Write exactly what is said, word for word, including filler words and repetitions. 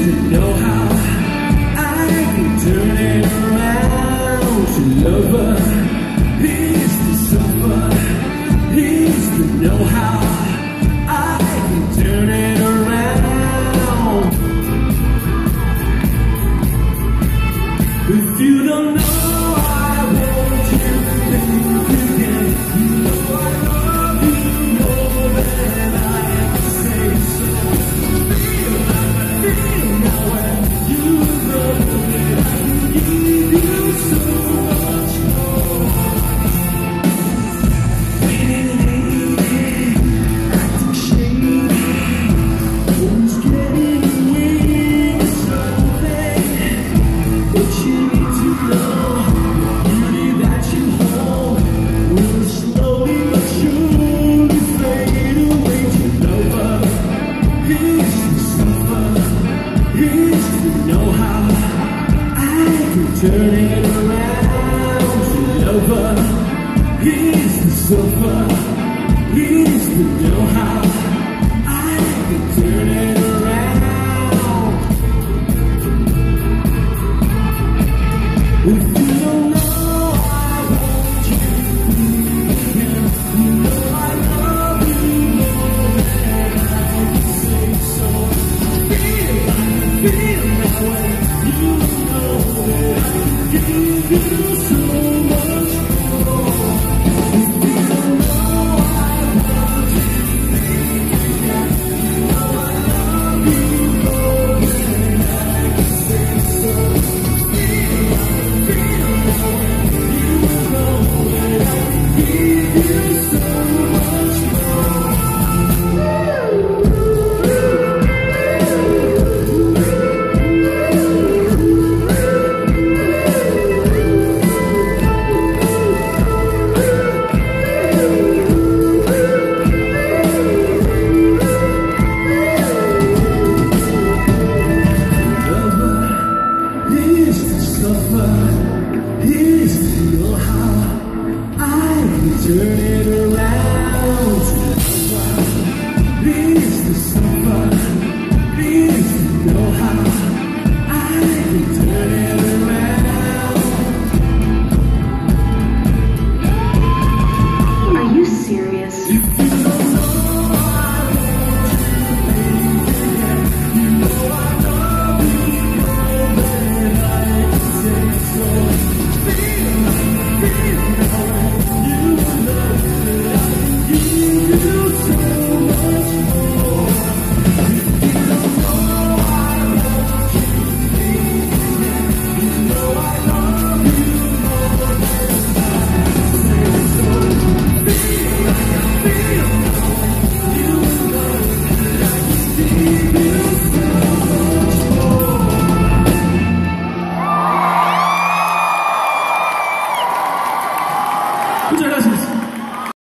to know how I can turn it around to lover. He's to suffer. He's to know how I can turn it around. If you don't know, I want you to think again. You know I love you more than I can say so. Feel like I feel now when you know that I can give you so much more. Feeling lady, acting shady, always getting away with something. But you need to know, beauty that you hold will slowly but surely fade away to lover. He's to suffer, he's to know how I can turn it around to lover. He's to suffer, he's to know how I can turn it around. If you don't know, I want you to be here. You know I love you more than I can say so. Feel like I feel now when you know that I can give you so much more. If you don't know, I want you to be here. You know I love you more than I can say so. Feel like I feel now when you know that I can give you so much more. Lover, he's to suffer, he's to know how I can turn it around to lover. He's to suffer, he's to know how I can turn it around. Are you serious? If you don't know, I want you to think again. You know I love you more than I can say so. Feel like I feel now when you know that I can give you so much more. If you don't know, I want you to think again. You know I love you more than I can say so. Feel like I feel now when you know that I can give you so much more. Muchas gracias.